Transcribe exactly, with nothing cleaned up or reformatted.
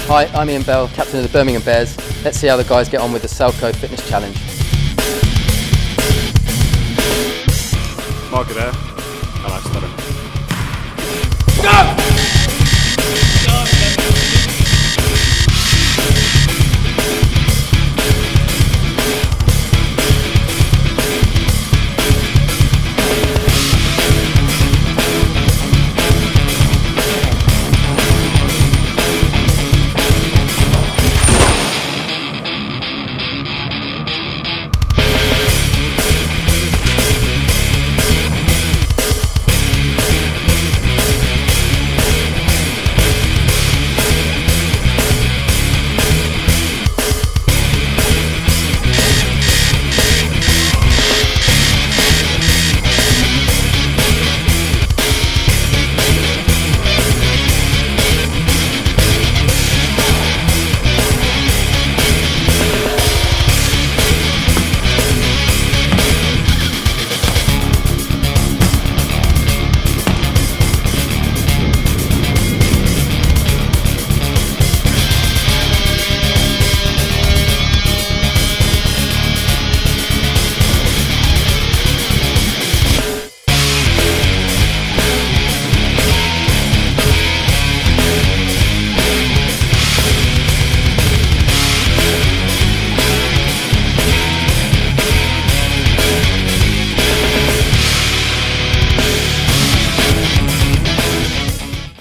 Hi, I'm Ian Bell, captain of the Birmingham Bears. Let's see how the guys get on with the Selco Fitness Challenge. Mark Adair, and I stutter. Go!